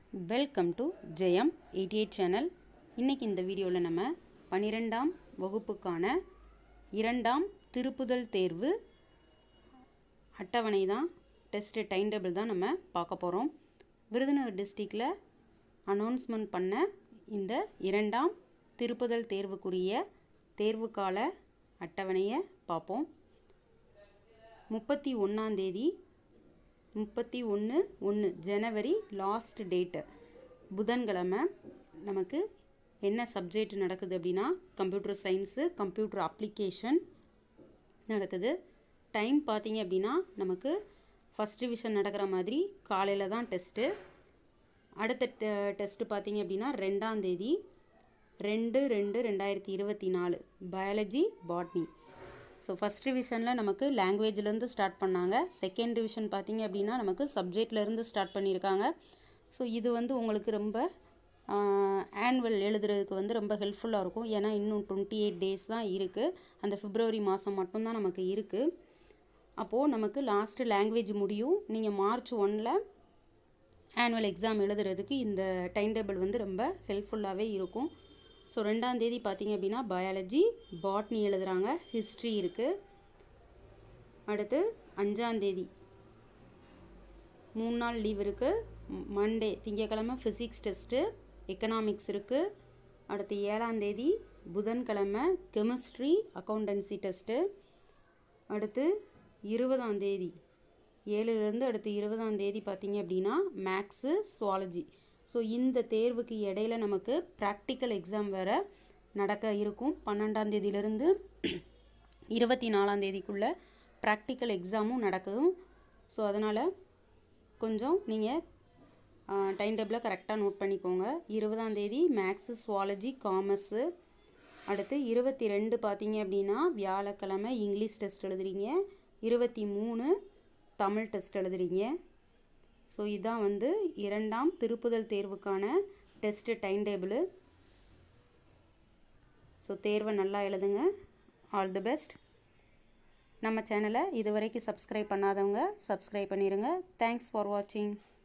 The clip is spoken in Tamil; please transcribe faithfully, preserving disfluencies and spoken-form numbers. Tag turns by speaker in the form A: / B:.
A: Welcome to Jayam eighty eight channel. இன்றைக்கி இந்த வீடியோவில் நம்ம பன்னிரெண்டாம் வகுப்புக்கான இரண்டாம் திருப்புதல் தேர்வு அட்டவணை தான், டெஸ்ட்டு டைம் டேபிள் தான் நம்ம பார்க்க போகிறோம். விருதுநகர் டிஸ்ட்ரிக்டில் அனௌன்ஸ்மெண்ட் பண்ண இந்த இரண்டாம் திருப்புதல் தேர்வுக்குரிய தேர்வு கால அட்டவணையை பார்ப்போம். முப்பத்தி ஒன்றாந்தேதி முப்பத்தி ஒன்று ஒன்று ஜனவரி லாஸ்ட் டேட்டு புதன்கிழமை நமக்கு என்ன சப்ஜெக்ட் நடக்குது அப்படின்னா கம்ப்யூட்டர் சயின்ஸு, கம்ப்யூட்டர் அப்ளிகேஷன் நடக்குது. டைம் பார்த்திங்க அப்படின்னா நமக்கு ஃபஸ்ட் டிவிஷன் நடக்கிற மாதிரி காலையில் தான் டெஸ்ட்டு. அடுத்த டெஸ்ட்டு பார்த்திங்க அப்படின்னா ரெண்டாந்தேதி ரெண்டு ரெண்டு ரெண்டாயிரத்தி இருபத்தி நாலு பயாலஜி பாட்னி. ஸோ ஃபஸ்ட் டிவிஷனில் நமக்கு லாங்குவேஜ்லேருந்து ஸ்டார்ட் பண்ணாங்க. செகண்ட் டிவிஷன் பார்த்திங்க அப்படின்னா நமக்கு சப்ஜெக்ட்லேருந்து ஸ்டார்ட் பண்ணியிருக்காங்க. ஸோ இது வந்து உங்களுக்கு ரொம்ப ஆனுவல் எழுதுறதுக்கு வந்து ரொம்ப ஹெல்ப்ஃபுல்லாக இருக்கும். ஏன்னா இன்னும் டுவெண்ட்டி எயிட் டேஸ் தான் இருக்குது. அந்த பிப்ரவரி மாதம் மட்டும்தான் நமக்கு இருக்குது. அப்போது நமக்கு லாஸ்ட்டு லாங்குவேஜ் முடியும். நீங்கள் மார்ச் ஒன்னில் ஆனுவல் எக்ஸாம் எழுதுறதுக்கு இந்த டைம் டேபிள் வந்து ரொம்ப ஹெல்ப்ஃபுல்லாகவே இருக்கும். ஸோ ரெண்டாந்தேதி பார்த்திங்க அப்படின்னா பயாலஜி பாட்னி எழுதுகிறாங்க, ஹிஸ்ட்ரி இருக்குது. அடுத்து அஞ்சாந்தேதி மூணு நாள் லீவ் இருக்குது. மண்டே திங்கக்கிழமை ஃபிசிக்ஸ் டெஸ்ட்டு, எக்கனாமிக்ஸ் இருக்குது. அடுத்து ஏழாந்தேதி புதன்கிழமை கெமிஸ்ட்ரி அக்கௌண்டன்சி டெஸ்ட்டு. அடுத்து இருபதாந்தேதி ஏழுலேருந்து அடுத்து இருபதாந்தேதி பார்த்திங்க அப்படின்னா மேக்ஸு சுவாலஜி. ஸோ இந்த தேர்வுக்கு இடையில நமக்கு ப்ராக்டிக்கல் எக்ஸாம் வேறு நடக்க இருக்கும். பன்னெண்டாந்தேதியிலேருந்து இருபத்தி நாலாந்தேதிக்குள்ளே ப்ராக்டிக்கல் எக்ஸாமும் நடக்கும். ஸோ அதனால் கொஞ்சம் நீங்கள் டைம் டேபிளை கரெக்டாக நோட் பண்ணிக்கோங்க. இருபதாந்தேதி மேக்ஸு சுவாலஜி காமர்ஸு. அடுத்து இருபத்தி ரெண்டு பார்த்திங்க அப்படின்னா வியாழக்கிழமை இங்கிலீஷ் டெஸ்ட் எழுதுறீங்க. இருபத்தி மூணு தமிழ் டெஸ்ட் எழுதுறீங்க. ஸோ இதான் வந்து இரண்டாம் திருப்புதல் தேர்வுக்கான டெஸ்ட்டு டைம் டேபிள். ஸோ தேர்வை நல்லா எழுதுங்க. All the best. நம்ம சேனலை இது வரைக்கும் சப்ஸ்கிரைப் பண்ணாதவங்க சப்ஸ்கிரைப் பண்ணிடுங்க. தேங்க்ஸ் ஃபார் வாட்சிங்.